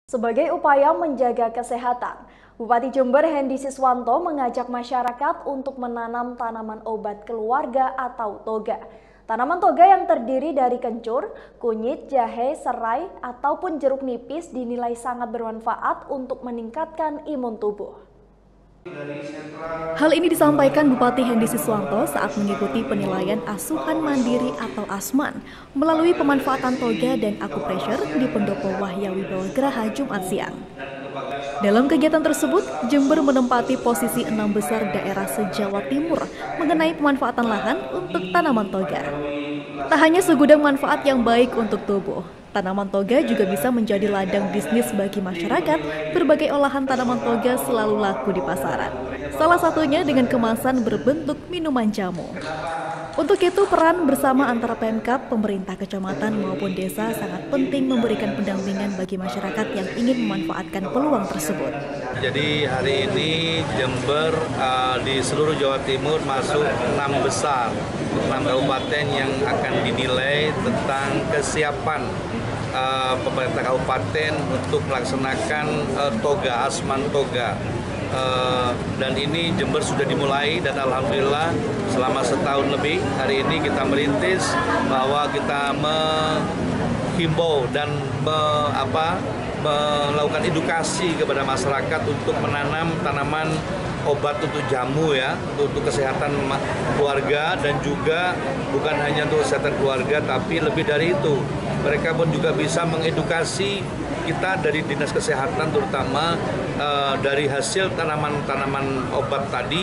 Sebagai upaya menjaga kesehatan, Bupati Jember Hendy Siswanto mengajak masyarakat untuk menanam tanaman obat keluarga atau toga. Tanaman toga yang terdiri dari kencur, kunyit, jahe, serai, ataupun jeruk nipis dinilai sangat bermanfaat untuk meningkatkan imun tubuh. Hal ini disampaikan Bupati Hendy Siswanto saat mengikuti penilaian asuhan mandiri atau ASMAN melalui pemanfaatan toga dan akupressure di Pendopo Wahya Wibawa Graha Jumat siang. Dalam kegiatan tersebut, Jember menempati posisi 6 besar daerah se-Jawa Timur mengenai pemanfaatan lahan untuk tanaman toga. Tak hanya segudang manfaat yang baik untuk tubuh, tanaman toga juga bisa menjadi ladang bisnis bagi masyarakat. Berbagai olahan tanaman toga selalu laku di pasaran. Salah satunya dengan kemasan berbentuk minuman jamu. Untuk itu, peran bersama antara Pemkab, pemerintah kecamatan maupun desa sangat penting memberikan pendampingan bagi masyarakat yang ingin memanfaatkan peluang tersebut. Jadi hari ini Jember di seluruh Jawa Timur masuk 6 besar, 6 kabupaten yang akan dinilai tentang kesiapan pemerintah kabupaten untuk melaksanakan toga, ASMAN toga. Dan ini Jember sudah dimulai dan alhamdulillah selama setahun lebih hari ini kita merintis bahwa kita menghimbau dan melakukan edukasi kepada masyarakat untuk menanam tanaman obat untuk jamu ya, untuk kesehatan keluarga dan juga bukan hanya untuk kesehatan keluarga tapi lebih dari itu. Mereka pun juga bisa mengedukasi kita dari Dinas Kesehatan terutama dari hasil tanaman-tanaman obat tadi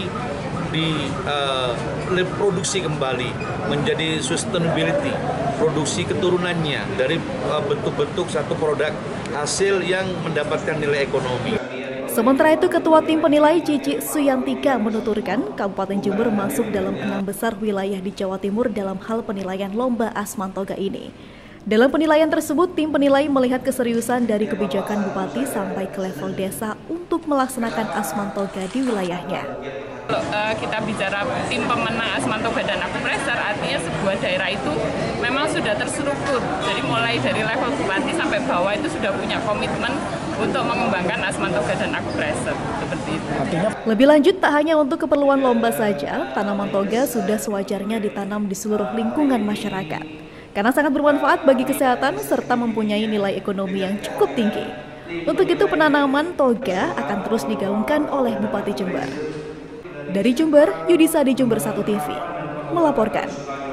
diproduksi kembali menjadi sustainability, produksi keturunannya dari bentuk-bentuk satu produk hasil yang mendapatkan nilai ekonomi. Sementara itu, Ketua Tim Penilai Cici Suyantika menuturkan Kabupaten Jember masuk dalam 6 besar wilayah di Jawa Timur dalam hal penilaian lomba ASMAN toga ini. Dalam penilaian tersebut, tim penilai melihat keseriusan dari kebijakan Bupati sampai ke level desa untuk melaksanakan ASMAN toga di wilayahnya. Kalau kita bicara tim pemenang ASMAN toga dan akupressure, artinya sebuah daerah itu memang sudah terstruktur. Jadi mulai dari level Bupati sampai bawah itu sudah punya komitmen untuk mengembangkan ASMAN toga dan akupressure, seperti itu. Lebih lanjut, tak hanya untuk keperluan lomba saja, tanaman toga sudah sewajarnya ditanam di seluruh lingkungan masyarakat. Karena sangat bermanfaat bagi kesehatan serta mempunyai nilai ekonomi yang cukup tinggi. Untuk itu, penanaman toga akan terus digaungkan oleh Bupati Jember. Dari Jember, Yudisa di Jember 1 TV melaporkan.